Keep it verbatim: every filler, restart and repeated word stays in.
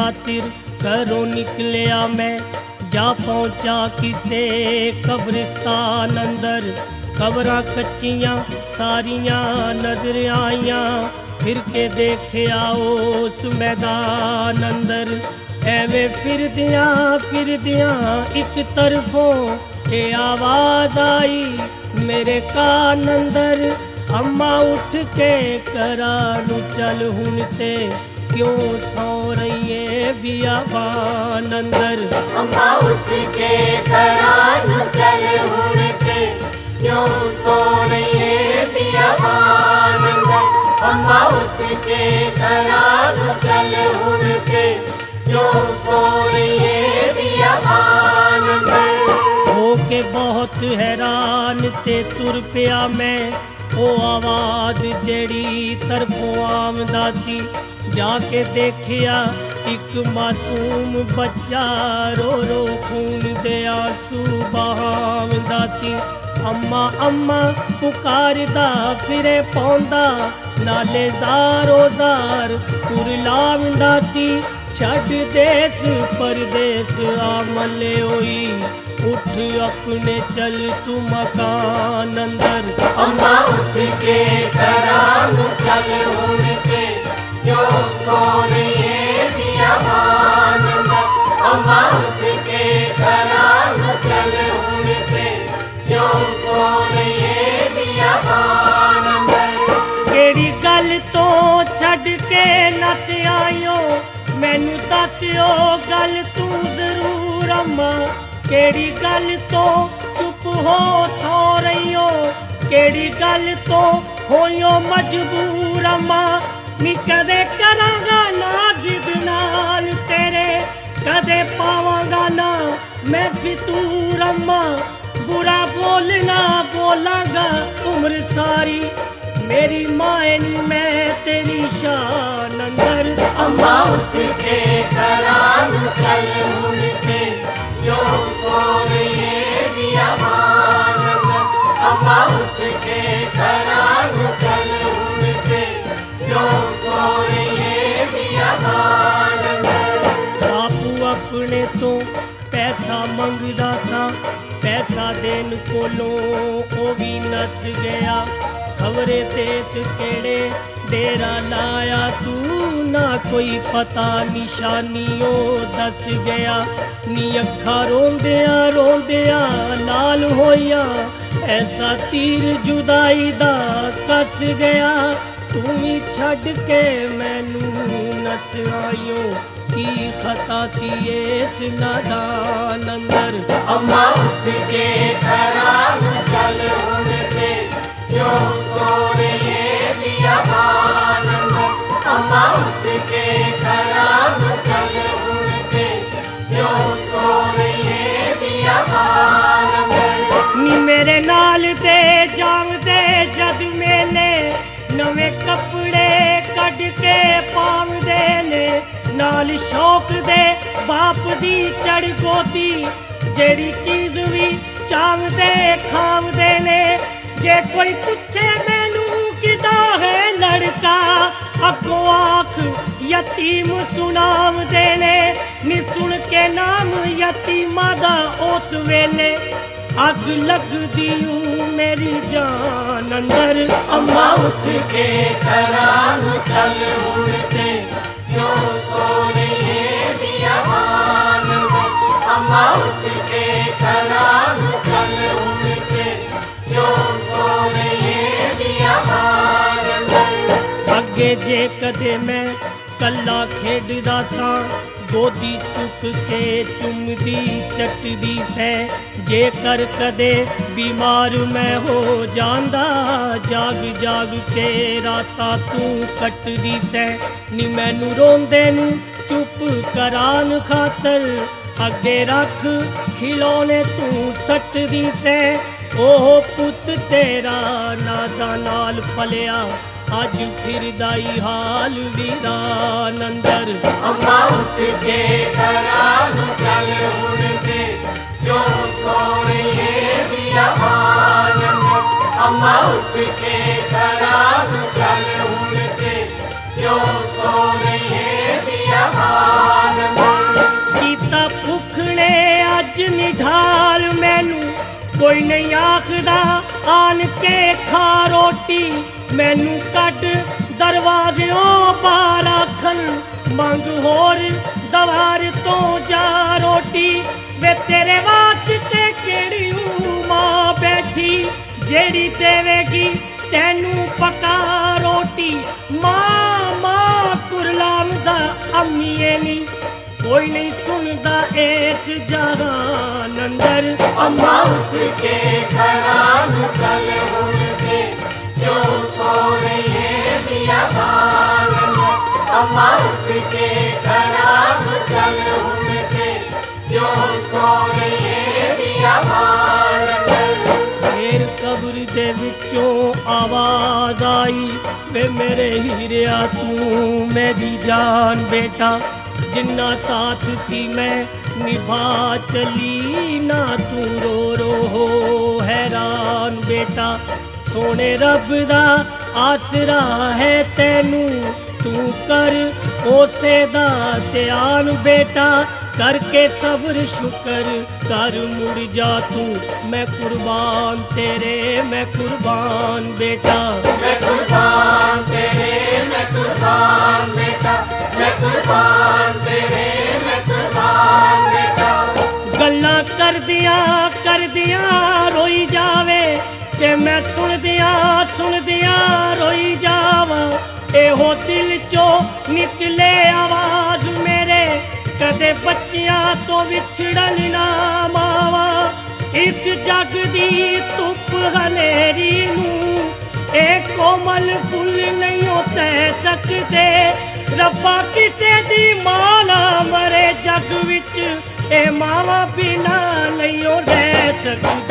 खातिर घरों निकलिया मैं, जा पहुंचा किसे कब्रिस्तान अंदर। खबरां कच्चियां सारियां नजर आईयां, फिर के देखिया उस मैदान अंदर। एवें फिरदियां फिरदियां एक तरफों ये आवाज आई मेरे कान अंदर। अम्मा उठ के करा नू चल हुन ते, क्यों सौ रही है बियाबान अंदर। अम्मा उठ के करा नू चल हुन ते, क्यों सो रही है बियाबान अंदर। अम्मा उठ के करा नू चल हुन ते, क्यों सो रही है बियाबान अंदर। हो के बहुत हैरान ते तुर पिया मैं, ओ आवाज जेड़ी तरफों आमदा सी। जाके देखिया एक मासूम बच्चा रो रो खून दे आंसू बहावदा सी। अम्मा अम्मा पुकारदा फिरे पौंदा, नाले ज़ारो ज़ार कुरलावदा सी। छड़ देस परदेस आमले होई, उठ अपने चल तू मकान अंदर। अम्मा उठ के करा नू चल हुन ते, क्यों सो रही है बियाबान अंदर। अम्मा उठ के करा नू चल हुन ते, क्यों सो रही है बियाबान अंदर। केड़ी गल तो छड़ के नस आयो, मैनू दस्यो गल तू जरूर अम्मा। केड़ी गल तो चुप हो सो रही हो, केड़ी गल तो होयो मजबूर अम्मा। नी कदे करांगा ना जिद नाल तेरे, कदे पावांगा ना मैं फितूर अम्मा। बुरा बोलना बोलांगा उम्र सारी, मेरी माए नी मैं तेरी शान अंदर। अम्मा उठ के करा नू चल हुन ते, क्यों सो रही है बियाबान अंदर। अम्मा उठ के करा नू चल हुन ते, क्यों सो रही है बियाबान अंदर। बापू अपने तो पैसा मंगदा सा, पैसा देन कोलों ओ भी नस गया। खबरे देस केड़े डेरा लाया तू, ना कोई पता निशानी ओ दस गया। नी अखा रोंदिया रोंदिया लाल होया, ऐसा तीर जुदाई दा कस गया। तू ही छड़ के मैनू नस आयो, की खता सी इस नादान अंदर। अम्मा उठ के करा नू चल हुन ते, क्यों सो रही है बियाबान अंदर। अम्मा उठ के करा नू चल हुन ते, क्यों सो रही है बियाबान अंदर। नी मेरे नाल दे जावदे जद मेले, नवे कपड़े कड के पावदे ने। नाल शौक दे बाप दी चढ़ गोदी, जेड़ी चीज भी चावदे खावदे ने। जे कोई पूछे मैनू किदा है लड़का, अगो आख यतीम सुनाम देने। नी सुन के नाम यतीमा दा उस वेले, अग लगदी हूँ मेरी जान अंदर। अम्मा उठ के करा नू चल हुन ते, क्यों सो रही है बियाबान अंदर। अम्मा उठ के करा नू चल हुन ते, क्यों सो रही है बियाबान अंदर। अगे जे कदे मैं कला खेडदा सा, गोदी चुक के चुमदी चटदी सै। जे कर कदे बीमार मैं हो जांदा, जाग जाग के राता तू कटदी सै। नी मैनू रोंदे नू चुप करान खातर, अगे रख खिलौने तू सटदी सै। ओह पुत तेरा नादा नाल पलिया, अज फिरदा ई हाल वीरान अंदर। अम्मा उठ के करा नू चल हुन ते, क्यों सो रही है बियाबान अंदर। अम्मा उठ के करा नू चल हुन ते, क्यों सो रही है बियाबान कोई नहीं आखदा आन के खा रोटी, मैनू कट दरवाज़ों बाहर आखन मंग होर दवार तो जा रोटी। वे तेरे वास्ते केड़ी मां बैठी जेड़ी देवेगी तैनू पका रोटी। मां मां कुरलांदा अम्मीए नी कोई नहीं सुनदा इस जहान अंदर। अम्मा उठ के घरां नूं चल हुण ते क्यों सो रही है बियाबान अंदर। अम्मा उठ के घरां नूं चल हुण ते क्यों सो रही है बियाबान अंदर। फिर कब्र दे विचों आवाज आई वे मेरे हीरिया तू मेरी जान बेटा, जिन्ना साथ सी मैं निभा चली ना तू रो रो हो हैरान बेटा। सोने रब दा आसरा है तैनू तू कर ओसे दा ध्यान बेटा। करके सब्र शुक्र कर मुड़ जा तू, मैं कुर्बान तेरे मैं कुर्बान बेटा। मैं कुर्बान तेरे मैं कुर्बान बेटा, मैं कुर्बान तेरे मैं कुर्बान बेटा। गल्लां कर दिया कर दिया रोई जावे ते मैं सुन दिया सुन दिया रोई जावा। एहो दिल चो निकले आवाज मेरे कदे बच्चियां तो विछड़न ना मावा। इस जग दी धुप हनेरी नू ए कोमल फुल नहीं हो सह सकते। रब्बा किसे दी माला मरे जग विच ए मावा बिना नहीं हो रह सकते।